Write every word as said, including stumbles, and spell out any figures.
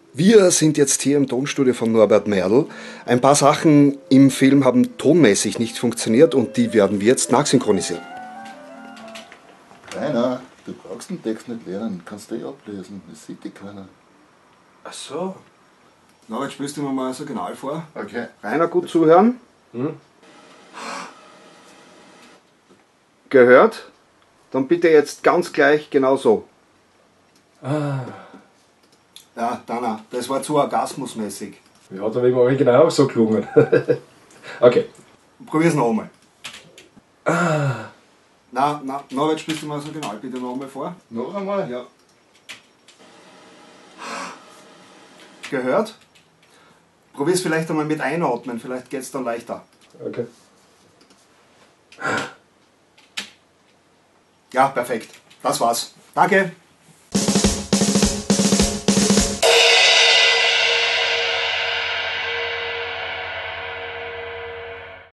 Wir sind jetzt hier im Tonstudio von Norbert Merl. Ein paar Sachen im Film haben tonmäßig nicht funktioniert und die werden wir jetzt nachsynchronisieren. Rainer, du brauchst den Text nicht lernen, kannst du eh ablesen, das sieht dir keiner. Ach so. Na, jetzt spielst du mir mal so genau vor. Okay. Rainer, gut zuhören. Hm? Gehört? Dann bitte jetzt ganz gleich genau so. Ah. Ja, Dana, das war zu orgasmusmäßig. Ja, hat aber im Original auch so gelungen. Okay. Probier's noch einmal. Ah. Na, na, Norbert, spielst du mal so genau bitte noch einmal vor. Noch einmal? Ja. Gehört? Probier's vielleicht einmal mit einatmen, vielleicht geht's dann leichter. Okay. Ja, perfekt. Das war's. Danke.